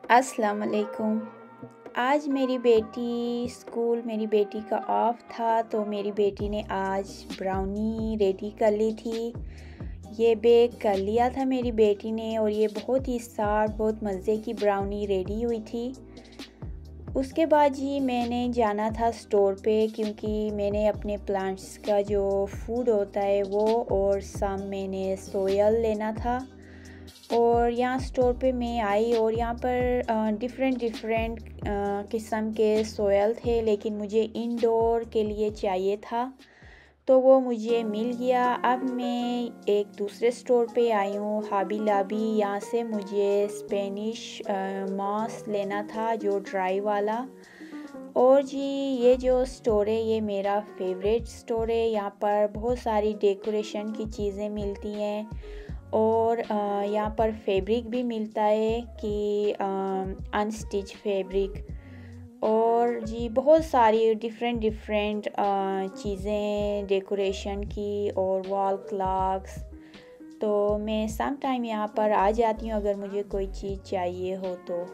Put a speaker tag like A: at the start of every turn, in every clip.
A: अस्सलाम वालेकुम। आज मेरी बेटी का ऑफ था, तो मेरी बेटी ने आज ब्राउनी रेडी कर ली थी। ये बेक कर लिया था मेरी बेटी ने और ये बहुत ही सॉफ्ट, बहुत मज़े की ब्राउनी रेडी हुई थी। उसके बाद जी मैंने जाना था स्टोर पे, क्योंकि मैंने अपने प्लांट्स का जो फूड होता है वो और मैंने सोयल लेना था। और यहाँ स्टोर पे मैं आई और यहाँ पर डिफरेंट किस्म के सोयल थे, लेकिन मुझे इंडोर के लिए चाहिए था, तो वो मुझे मिल गया। अब मैं एक दूसरे स्टोर पे आई हूँ, हॉबी लॉबी। यहाँ से मुझे स्पेनिश मॉस लेना था, जो ड्राई वाला। और जी ये जो स्टोर है ये मेरा फेवरेट स्टोर है। यहाँ पर बहुत सारी डेकोरेशन की चीज़ें मिलती हैं और यहाँ पर फैब्रिक भी मिलता है कि अनस्टिच फैब्रिक। और जी बहुत सारी डिफरेंट चीज़ें डेकोरेशन की और वॉल क्लॉक्स। तो मैं सम टाइम यहाँ पर आ जाती हूँ अगर मुझे कोई चीज़ चाहिए हो तो।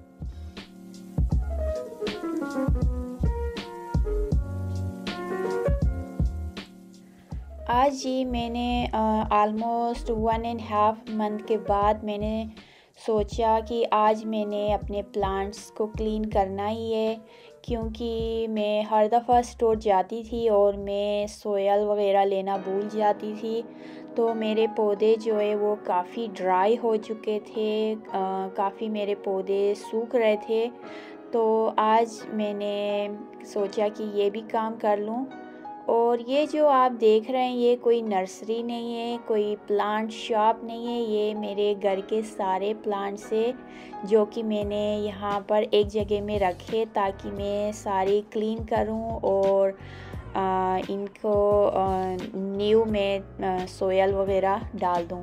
A: आज जी मैंने ऑलमोस्ट 1.5 मंथ के बाद मैंने सोचा कि आज मैंने अपने प्लांट्स को क्लीन करना ही है, क्योंकि मैं हर दफ़ा स्टोर जाती थी और मैं सोयल वगैरह लेना भूल जाती थी। तो मेरे पौधे जो है वो काफ़ी ड्राई हो चुके थे, काफ़ी मेरे पौधे सूख रहे थे। तो आज मैंने सोचा कि ये भी काम कर लूँ। और ये जो आप देख रहे हैं ये कोई नर्सरी नहीं है, कोई प्लांट शॉप नहीं है, ये मेरे घर के सारे प्लांट्स है जो कि मैंने यहाँ पर एक जगह में रखे ताकि मैं सारी क्लीन करूँ और इनको न्यू में सोयल वगैरह डाल दूँ।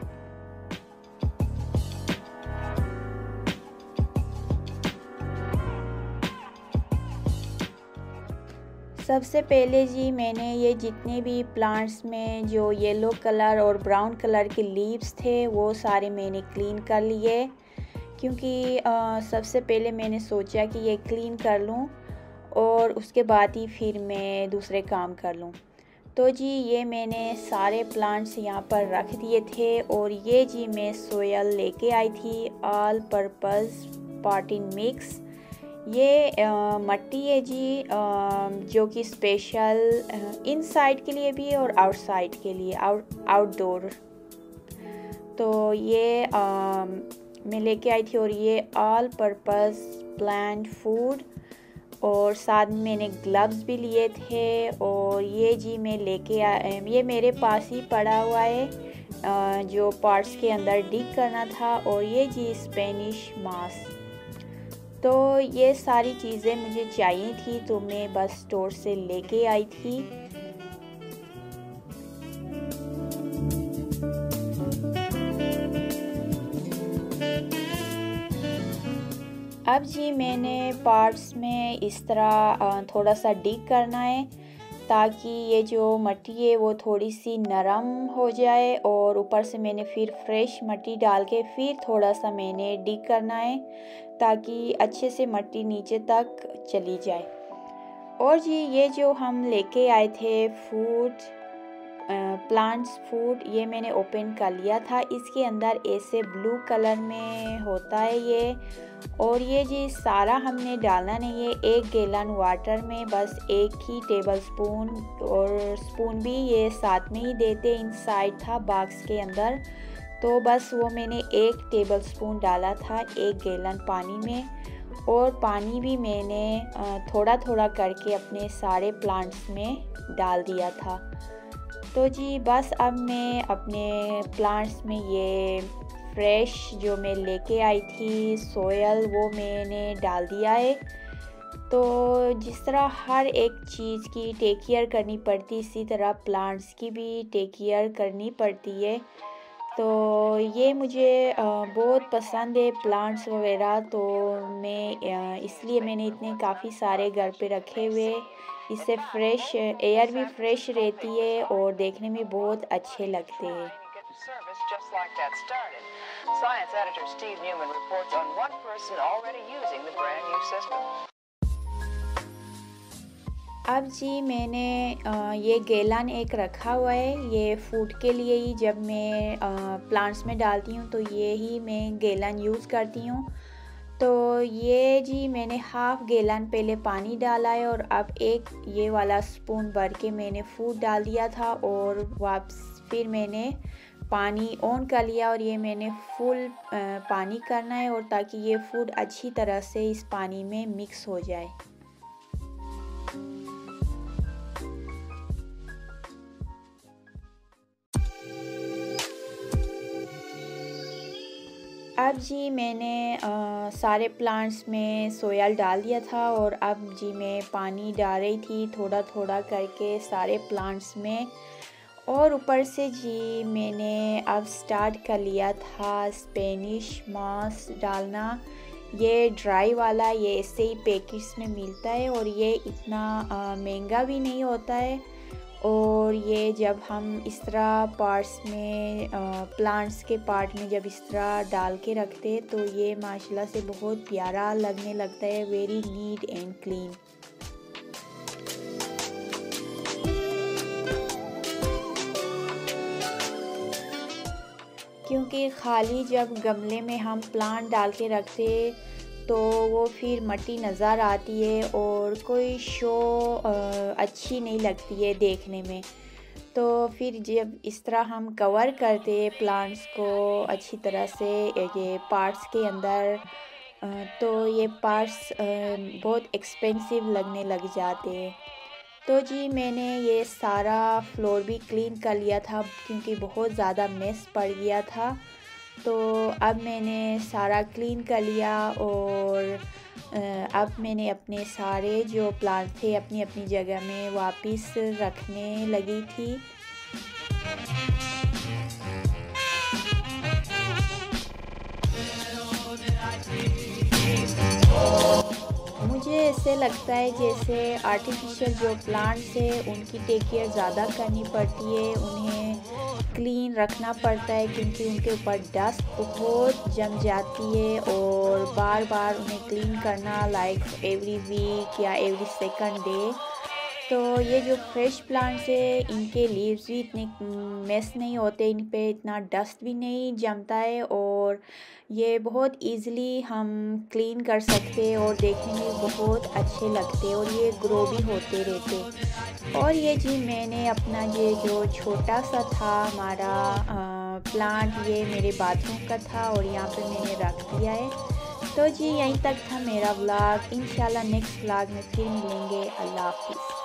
A: सबसे पहले जी मैंने ये जितने भी प्लांट्स में जो येलो कलर और ब्राउन कलर के लीव्स थे वो सारे मैंने क्लीन कर लिए, क्योंकि सबसे पहले मैंने सोचा कि ये क्लीन कर लूँ और उसके बाद ही फिर मैं दूसरे काम कर लूँ। तो जी ये मैंने सारे प्लांट्स यहाँ पर रख दिए थे और ये जी मैं सोयल लेके आई थी, ऑल पर्पस पॉटिंग मिक्स। ये मट्टी है जी, जो कि स्पेशल इनसाइड के लिए भी और आउटसाइड के लिए, आउटडोर। तो ये मैं लेके आई थी और ये ऑल पर्पस प्लांट फूड, और साथ में मैंने ग्लव्स भी लिए थे। और ये जी मैं लेके ये मेरे पास ही पड़ा हुआ है, जो पार्ट्स के अंदर डिग करना था। और ये जी स्पेनिश मास। तो ये सारी चीज़ें मुझे चाहिए थी, तो मैं बस स्टोर से लेके आई थी। अब जी मैंने पार्ट्स में इस तरह थोड़ा सा डिग करना है ताकि ये जो मिट्टी है वो थोड़ी सी नरम हो जाए, और ऊपर से मैंने फिर फ्रेश मिट्टी डाल के फिर थोड़ा सा मैंने डिग करना है ताकि अच्छे से मिट्टी नीचे तक चली जाए। और जी ये जो हम लेके आए थे फूड, प्लांट्स फूड, ये मैंने ओपन कर लिया था। इसके अंदर ऐसे ब्लू कलर में होता है ये। और ये जी सारा हमने डालना नहीं है, 1 गैलन वाटर में बस 1 ही टेबल स्पून, और स्पून भी ये साथ में ही देते इनसाइड था बॉक्स के अंदर। तो बस वो मैंने 1 टेबल स्पून डाला था 1 गैलन पानी में, और पानी भी मैंने थोड़ा थोड़ा करके अपने सारे प्लांट्स में डाल दिया था। तो जी बस अब मैं अपने प्लांट्स में ये फ्रेश जो मैं लेके आई थी सोयल वो मैंने डाल दिया है। तो जिस तरह हर एक चीज़ की टेक केयर करनी पड़ती, इसी तरह प्लांट्स की भी टेक केयर करनी पड़ती है। तो ये मुझे बहुत पसंद है प्लांट्स वगैरह, तो मैं इसलिए मैंने इतने काफ़ी सारे घर पे रखे हुए। इससे फ्रेश एयर भी फ्रेश रहती है और देखने में बहुत अच्छे लगते हैं।
B: person already using the brand new system.
A: अब जी मैंने ये गैलन एक रखा हुआ है, ये फूड के लिए ही जब मैं प्लांट्स में डालती हूँ तो ये ही मैं गैलन यूज़ करती हूँ। तो ये जी मैंने हाफ़ गैलन पहले पानी डाला है और अब एक ये वाला स्पून भर के मैंने फूड डाल दिया था और वापस फिर मैंने पानी ऑन कर लिया और ये मैंने फुल पानी करना है और ताकि ये फूड अच्छी तरह से इस पानी में मिक्स हो जाए। अब जी मैंने सारे प्लांट्स में सोयल डाल दिया था और अब जी मैं पानी डाल रही थी थोड़ा थोड़ा करके सारे प्लांट्स में और ऊपर से जी मैंने अब स्टार्ट कर लिया था स्पेनिश मॉस डालना। ये ड्राई वाला ये ऐसे ही पैकेट्स में मिलता है और ये इतना महंगा भी नहीं होता है और ये जब हम इस तरह पार्ट्स में प्लांट्स के पार्ट में जब इस तरह डाल के रखते हैं तो ये माशाल्लाह से बहुत प्यारा लगने लगता है, वेरी नीट एंड क्लीन। क्योंकि खाली जब गमले में हम प्लांट डाल के रखते तो वो फिर मिट्टी नज़र आती है और कोई शो अच्छी नहीं लगती है देखने में। तो फिर जब इस तरह हम कवर करते हैं प्लांट्स को अच्छी तरह से ये पार्ट्स के अंदर तो ये पार्ट्स बहुत एक्सपेंसिव लगने लग जाते हैं। तो जी मैंने ये सारा फ्लोर भी क्लीन कर लिया था क्योंकि बहुत ज़्यादा मेस पड़ गया था। तो अब मैंने सारा क्लीन कर लिया और अब मैंने अपने सारे जो प्लांट थे अपनी अपनी जगह में वापस रखने लगी थी। मुझे ऐसे लगता है जैसे आर्टिफिशियल जो प्लांट्स है उनकी टेक केयर ज़्यादा करनी पड़ती है, उन्हें क्लीन रखना पड़ता है क्योंकि उनके ऊपर डस्ट बहुत जम जाती है और बार बार उन्हें क्लीन करना लाइक एवरी वीक या एवरी सेकंड डे। तो ये जो फ्रेश प्लांट्स है इनके लीव्स भी इतने मेस नहीं होते, इन पे इतना डस्ट भी नहीं जमता है और ये बहुत इजीली हम क्लीन कर सकते हैं और देखने में बहुत अच्छे लगते हैं और ये ग्रो भी होते रहते। और ये जी मैंने अपना ये जो छोटा सा था हमारा प्लांट ये मेरे बाथरूम का था और यहाँ पे मैंने रख दिया है। तो जी यहीं तक था मेरा व्लॉग। इंशाल्लाह नेक्स्ट व्लॉग में फिर मिलेंगे। अल्लाह हाफिज़।